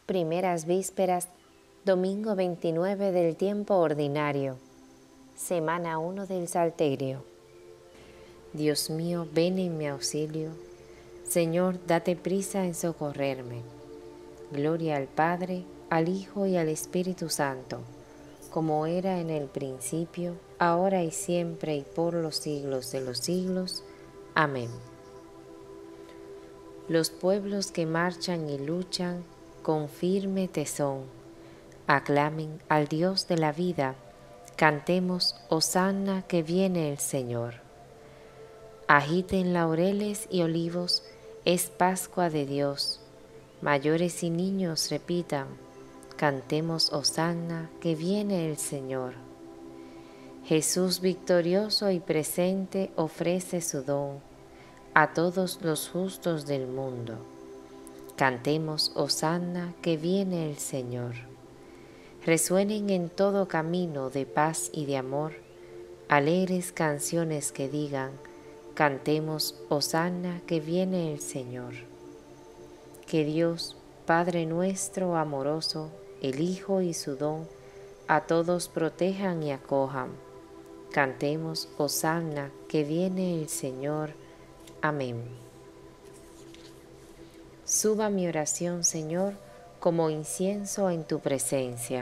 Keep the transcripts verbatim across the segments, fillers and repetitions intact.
Primeras vísperas, domingo veintinueve del tiempo ordinario, semana uno del Salterio. Dios mío, ven en mi auxilio. Señor, date prisa en socorrerme. Gloria al Padre, al Hijo y al Espíritu Santo, como era en el principio, ahora y siempre y por los siglos de los siglos. Amén. Los pueblos que marchan y luchan con firme tesón, aclamen al Dios de la vida, cantemos Hosanna que viene el Señor. Agiten laureles y olivos, es Pascua de Dios. Mayores y niños repitan, cantemos Hosanna que viene el Señor. Jesús victorioso y presente ofrece su don a todos los justos del mundo. Cantemos Hosanna que viene el Señor. Resuenen en todo camino de paz y de amor, alegres canciones que digan, cantemos Hosanna que viene el Señor. Que Dios, Padre nuestro amoroso, el Hijo y su don, a todos protejan y acojan. Cantemos Hosanna que viene el Señor. Amén. Suba mi oración, Señor, como incienso en tu presencia.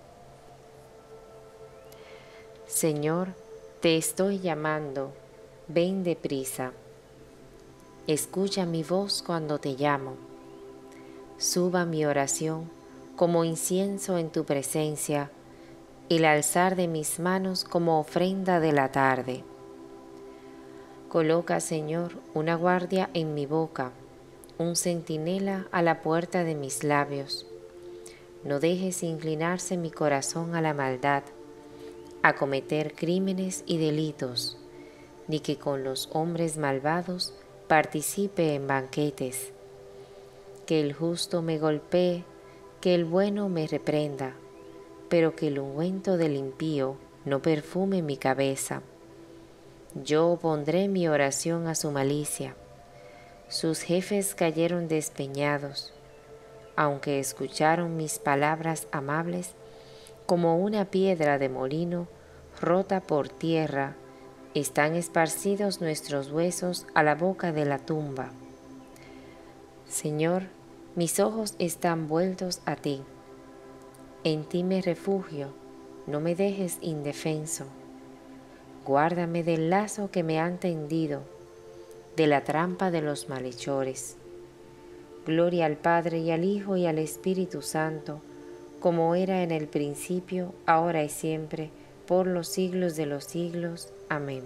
Señor, te estoy llamando, ven deprisa. Escucha mi voz cuando te llamo. Suba mi oración como incienso en tu presencia, el alzar de mis manos como ofrenda de la tarde. Coloca, Señor, una guardia en mi boca, un centinela a la puerta de mis labios. No dejes inclinarse mi corazón a la maldad, a cometer crímenes y delitos, ni que con los hombres malvados participe en banquetes. Que el justo me golpee, que el bueno me reprenda, pero que el ungüento del impío no perfume mi cabeza. Yo opondré mi oración a su malicia. Sus jefes cayeron despeñados, aunque escucharon mis palabras amables, como una piedra de molino rota por tierra, están esparcidos nuestros huesos a la boca de la tumba. Señor, mis ojos están vueltos a ti. En ti me refugio, no me dejes indefenso. Guárdame del lazo que me han tendido, de la trampa de los malhechores. Gloria al Padre y al Hijo y al Espíritu Santo, como era en el principio, ahora y siempre, por los siglos de los siglos. Amén.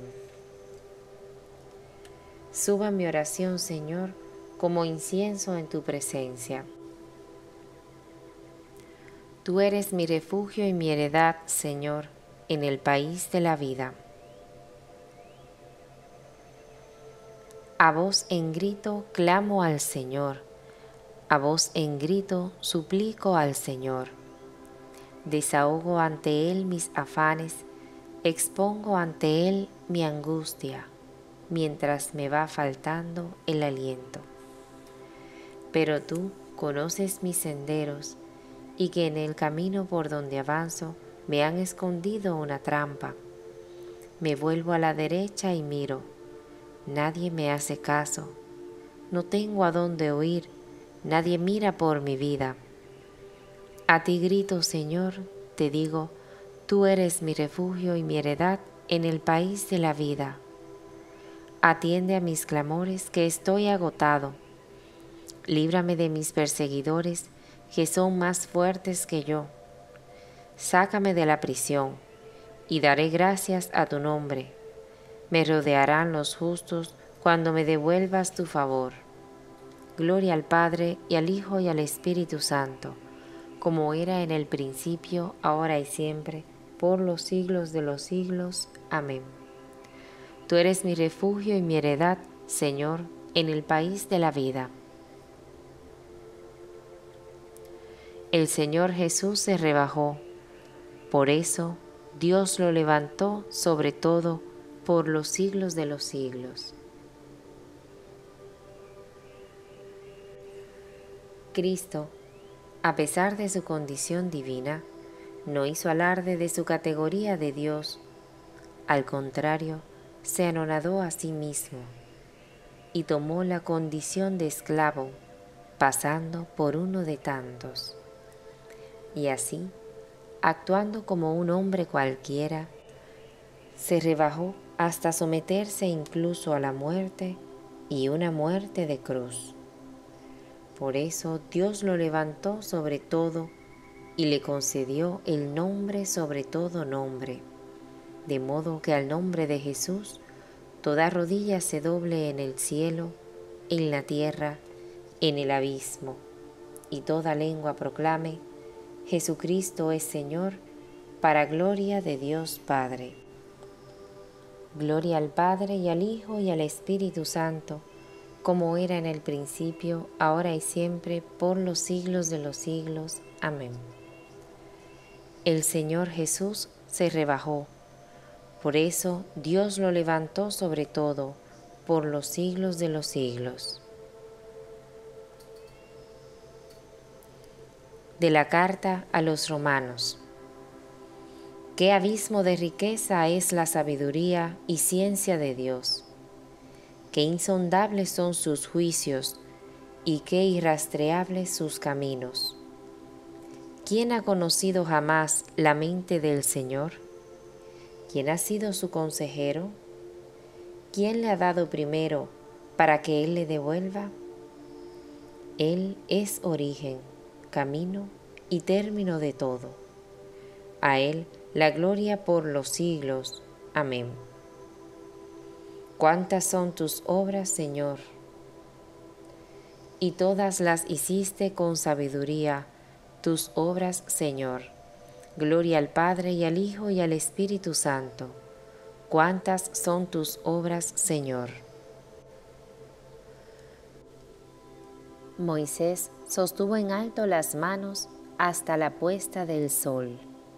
Suba mi oración, Señor, como incienso en tu presencia. Tú eres mi refugio y mi heredad, Señor, en el país de la vida. A voz en grito clamo al Señor, a voz en grito suplico al Señor. Desahogo ante Él mis afanes, expongo ante Él mi angustia, mientras me va faltando el aliento. Pero tú conoces mis senderos, y que en el camino por donde avanzo me han escondido una trampa. Me vuelvo a la derecha y miro, nadie me hace caso, no tengo a dónde huir, nadie mira por mi vida. A ti grito, Señor, te digo, tú eres mi refugio y mi heredad en el país de la vida. Atiende a mis clamores, que estoy agotado. Líbrame de mis perseguidores, que son más fuertes que yo. Sácame de la prisión, y daré gracias a tu nombre. Me rodearán los justos cuando me devuelvas tu favor. Gloria al Padre, y al Hijo, y al Espíritu Santo, como era en el principio, ahora y siempre, por los siglos de los siglos. Amén. Tú eres mi refugio y mi heredad, Señor, en el país de la vida. El Señor Jesús se rebajó, por eso Dios lo levantó sobre todo por los siglos de los siglos. Cristo, A pesar de su condición divina, no hizo alarde de su categoría de Dios. Al contrario, se anonadó a sí mismo y tomó la condición de esclavo, pasando por uno de tantos. Y así, actuando como un hombre cualquiera, se rebajó hasta someterse incluso a la muerte y una muerte de cruz. Por eso Dios lo levantó sobre todo y le concedió el nombre sobre todo nombre, de modo que al nombre de Jesús toda rodilla se doble en el cielo, en la tierra, en el abismo, y toda lengua proclame: Jesucristo es Señor, para gloria de Dios Padre. Gloria al Padre y al Hijo y al Espíritu Santo, como era en el principio, ahora y siempre, por los siglos de los siglos. Amén. El Señor Jesús se rebajó, por eso Dios lo levantó sobre todo, por los siglos de los siglos. De la carta a los Romanos. Qué abismo de riqueza es la sabiduría y ciencia de Dios. Qué insondables son sus juicios y qué irrastreables sus caminos. ¿Quién ha conocido jamás la mente del Señor? ¿Quién ha sido su consejero? ¿Quién le ha dado primero para que Él le devuelva? Él es origen, camino y término de todo. A Él la gloria por los siglos. Amén. ¿Cuántas son tus obras, Señor? Y todas las hiciste con sabiduría, tus obras, Señor. Gloria al Padre y al Hijo y al Espíritu Santo. ¿Cuántas son tus obras, Señor? Moisés sostuvo en alto las manos hasta la puesta del sol.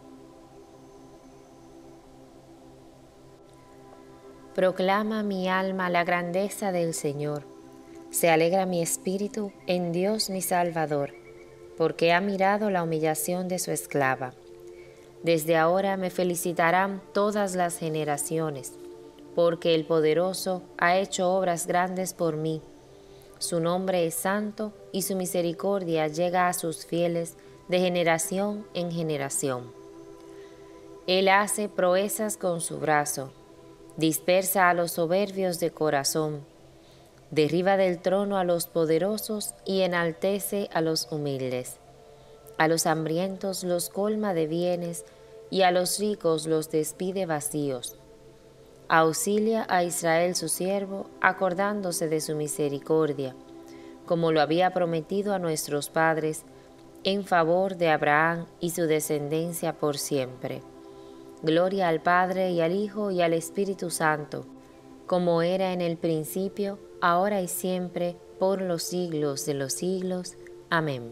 Proclama mi alma la grandeza del Señor. Se alegra mi espíritu en Dios mi Salvador, porque ha mirado la humillación de su esclava. Desde ahora me felicitarán todas las generaciones, porque el Poderoso ha hecho obras grandes por mí. Su nombre es santo y su misericordia llega a sus fieles de generación en generación. Él hace proezas con su brazo, dispersa a los soberbios de corazón, derriba del trono a los poderosos y enaltece a los humildes. A los hambrientos los colma de bienes y a los ricos los despide vacíos. Auxilia a Israel su siervo, acordándose de su misericordia, como lo había prometido a nuestros padres, en favor de Abraham y su descendencia por siempre. Gloria al Padre y al Hijo y al Espíritu Santo, como era en el principio, ahora y siempre, por los siglos de los siglos. Amén.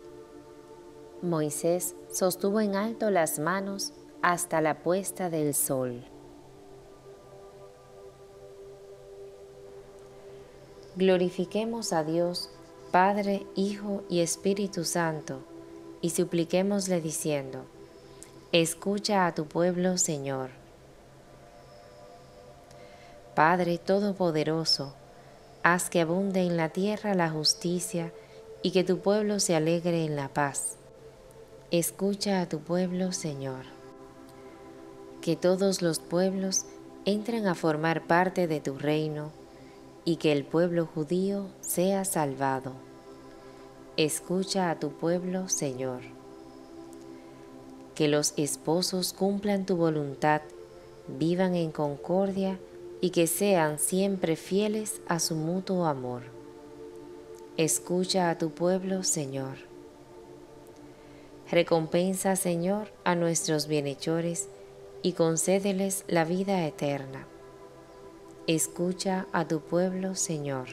Moisés sostuvo en alto las manos hasta la puesta del sol. Glorifiquemos a Dios, Padre, Hijo y Espíritu Santo, y supliquémosle diciendo: escucha a tu pueblo, Señor. Padre Todopoderoso, haz que abunde en la tierra la justicia y que tu pueblo se alegre en la paz. Escucha a tu pueblo, Señor. Que todos los pueblos entren a formar parte de tu reino y que el pueblo judío sea salvado. Escucha a tu pueblo, Señor. Que los esposos cumplan tu voluntad, vivan en concordia y que sean siempre fieles a su mutuo amor. Escucha a tu pueblo, Señor. Recompensa, Señor, a nuestros bienhechores y concédeles la vida eterna. Escucha a tu pueblo, Señor.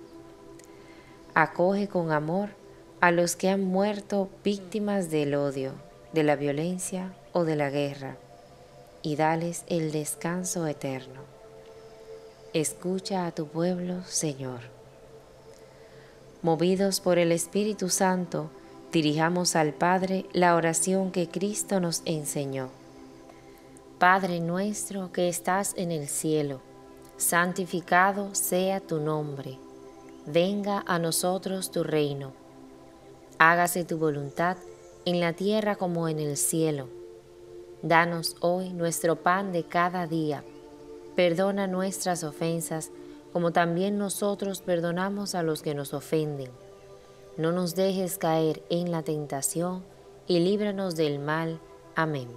Acoge con amor a los que han muerto víctimas del odio, de la violencia o de la guerra, y dales el descanso eterno. Escucha a tu pueblo, Señor. Movidos por el Espíritu Santo, Dirijamos al Padre la oración que Cristo nos enseñó. Padre nuestro que estás en el cielo, santificado sea tu nombre. Venga a nosotros tu reino. Hágase tu voluntad en la tierra como en el cielo. Danos hoy nuestro pan de cada día. Perdona nuestras ofensas, como también nosotros perdonamos a los que nos ofenden. No nos dejes caer en la tentación, y líbranos del mal. Amén.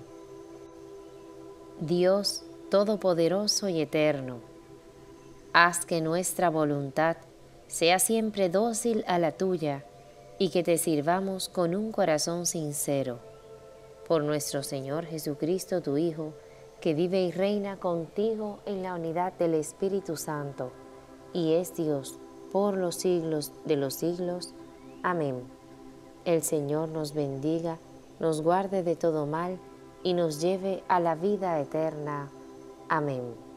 Dios Todopoderoso y Eterno, haz que nuestra voluntad sea siempre dócil a la tuya, y que te sirvamos con un corazón sincero. Por nuestro Señor Jesucristo, tu Hijo, que vive y reina contigo en la unidad del Espíritu Santo, y es Dios por los siglos de los siglos. Amén. El Señor nos bendiga, nos guarde de todo mal, y nos lleve a la vida eterna. Amén.